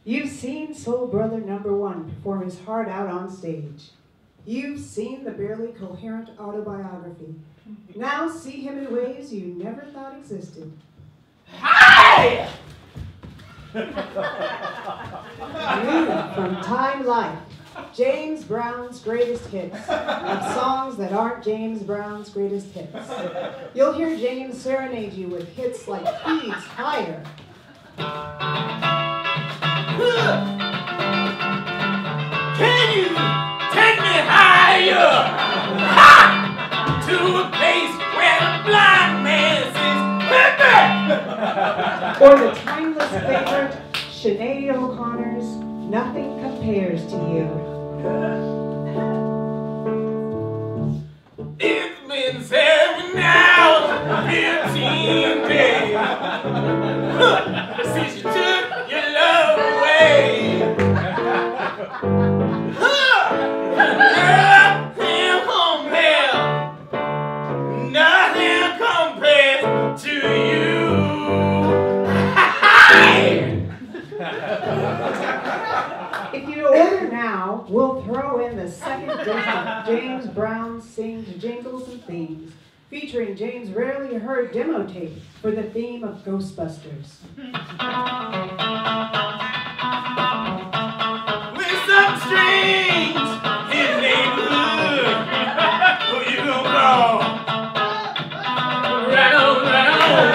You've seen Soul Brother #1 perform his heart out on stage. You've seen the barely coherent autobiography. Now see him in ways you never thought existed. Hi! New from Time Life, James Brown's greatest hits, of songs that aren't James Brown's greatest hits. You'll hear James serenade you with hits like He's Higher. Can you take me higher? Ha! To a place where the blind man sings. Or the timeless favorite, Sinead O'Connor's Nothing Compares to You. It's been 7 hours, 15 days since you took your love away. Nothing compares to you. If you order now, we'll throw in the second disc of James Brown Sings Jingles and Themes, featuring James' rarely heard demo tape for the theme of Ghostbusters. With some strings in the neighborhood, who you gonna call? Right on, right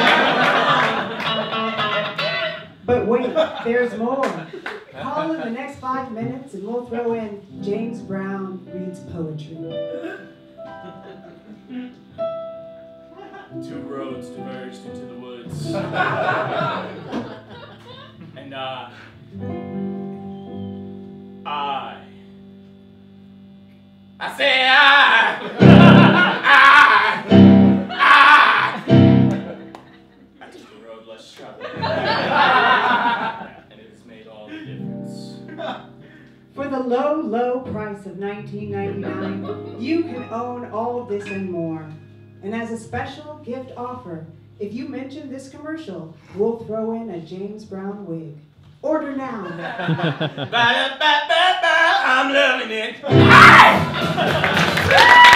on. But wait, there's more. Call in the next 5 minutes and we'll throw in James Brown Reads Poetry. 2 roads diverged into the woods. And I say I took the road less traveled. And it has made all the difference. For the low, low price of $19.99, you can own all this and more. And as a special gift offer, if you mention this commercial, we'll throw in a James Brown wig. Order now. I'm loving it.